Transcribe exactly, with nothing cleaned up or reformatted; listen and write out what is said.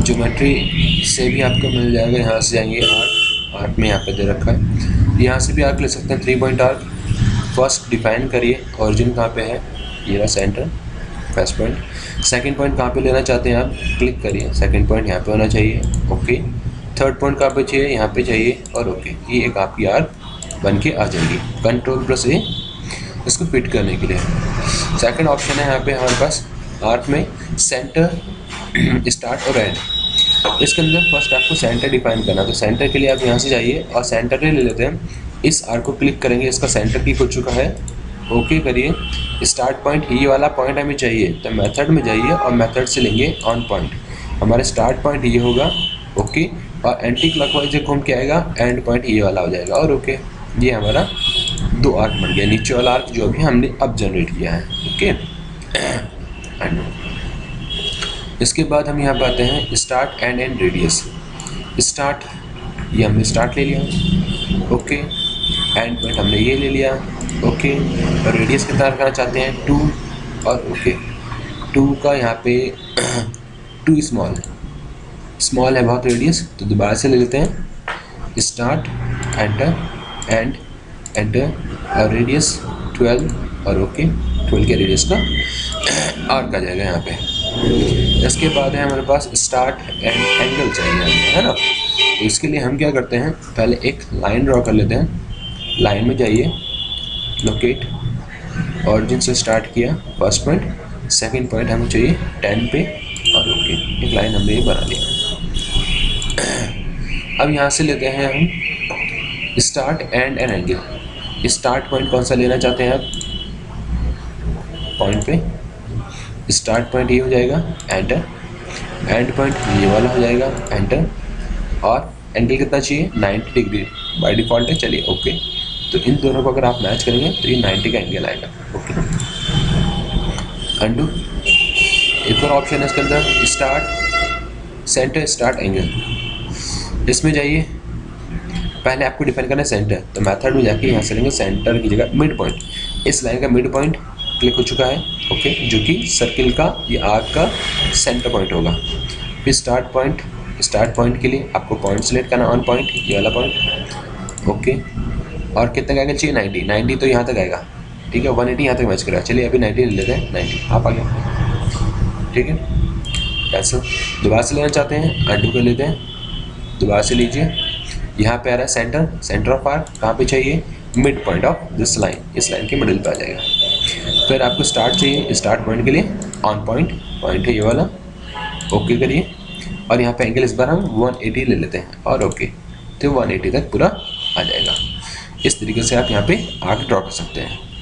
Geometry से भी आपको मिल जाएगा, यहाँ से जाएंगे आर्क, आर्क में यहाँ पे दे रखा है, यहाँ से भी आर्क ले सकते हैं, three point arc. First define करिए ओरिजिन कहाँ पे है, ये रहा centre, first point. Second point कहाँ पे लेना चाहते हैं आप, क्लिक करिए, सेकंड पॉइंट यहाँ पे होना चाहिए, ओके। थर्ड पॉइंट कहाँ पे चाहिए, यहाँ पे चाहिए, और ओके। ये एक आपकी आर्क बन के आ जाएगी। कंट्रोल प्लस ए इसको फिट करने के लिए। सेकंड ऑप्शन है यहाँ पे हमारे पास आर्क में सेंटर, स्टार्ट और एंड। इसके अंदर फर्स्ट आपको सेंटर डिफाइन करना, तो सेंटर के लिए आप यहाँ से जाइए और सेंटर ले लेते हैं। इस आर्क को क्लिक करेंगे, इसका सेंटर क्लिक हो चुका है, ओके करिए। स्टार्ट पॉइंट ये वाला पॉइंट हमें चाहिए, तो मेथड में जाइए और मेथड से लेंगे ऑन पॉइंट। हमारा स्टार्ट पॉइंट ये होगा, ओके, और एंटी क्लॉकवाइज घूम के आएगा, एंड पॉइंट ये वाला हो जाएगा, और ओके। ये हमारा दो आर्क बन गया, नीचे वाला आर्क जो भी हमने अब जनरेट किया है, ओके। इसके बाद हम यहाँ पे आते हैं start end end radius. Start ये हमने स्टार्ट ले लिया, ओके। एंड पॉइंट हमने ये ले लिया, ओके। और रेडियस कितना रखना चाहते हैं, टू, और ओके। टू का यहाँ पे टू स्मॉल स्मॉल है बहुत रेडियस, तो दोबारा से ले लेते हैं। स्टार्ट, एंटर, एंड, एंटर, और रेडियस ट्वेल्व, और ओके। ट्वेल्व के रेडियस का आर्क आ जाएगा यहाँ पे। इसके बाद है हमारे पास स्टार्ट एंड एंगल चाहिए हमें, है ना। तो इसके लिए हम क्या करते हैं, पहले एक लाइन ड्रॉ कर लेते हैं। लाइन में जाइए, लोकेट, ऑरिजिन से स्टार्ट किया, फर्स्ट पॉइंट, सेकंड पॉइंट हमें चाहिए टेन पे, और ओके। एक लाइन हमने ये बना लिया। अब यहाँ से लेते हैं हम start end end angle. Start point कौन सा लेना चाहते हैं आप, पॉइंट पे स्टार्ट पॉइंट ये हो जाएगा, एंटर। एंड पॉइंट ये वाला हो जाएगा, एंटर। और एंगल कितना चाहिए, नाइन्टी डिग्री बाय डिफ़ॉल्ट है, चलिए ओके। तो इन दोनों को अगर आप मैच करेंगे तो ये नाइन्टी का एंगल आएगा, ओके। अंडू, एक और ऑप्शन है इसके अंदर, स्टार्ट सेंटर स्टार्ट एंगल। इसमें जाइए, पहले आपको डिफाइन करना है सेंटर, तो मेथड में जाके यहाँ से लेंगे सेंटर की जगह मिड पॉइंट। इस लाइन का मिड पॉइंट क्लिक हो चुका है, ओके, जो कि सर्किल का ये आर्क का सेंटर पॉइंट होगा। फिर स्टार्ट पॉइंट, स्टार्ट पॉइंट के लिए आपको पॉइंट सेलेक्ट करना, ऑन पॉइंट ये वाला पॉइंट, ओके। और कितना एंगल चाहिए, नाइन्टी। नाइन्टी तो यहाँ तक आएगा, ठीक है। वन एटी यहाँ तक मैच करेगा, चलिए अभी नाइन्टी ले लेते हैं, नाइन्टी आप आ गया, ठीक है। कैसे दोबारा से लेना चाहते हैं, अंडू कर लेते हैं, दोबारा से लीजिए। यहाँ पे आ रहा है सेंटर, सेंटर ऑफ आर्क कहाँ पे चाहिए, mid point of this line, इस लाइन के मिडिल पे आ जाएगा। फिर आपको स्टार्ट चाहिए, स्टार्ट पॉइंट के लिए ऑन पॉइंट, पॉइंट है ये वाला, ओके करिए। और यहाँ पे एंगल इस बार हम वन एटी ले लेते हैं, और ओके, तो वन एटी तक पूरा आ जाएगा। इस तरीके से आप यहाँ पे आर्क ड्रॉ कर सकते हैं।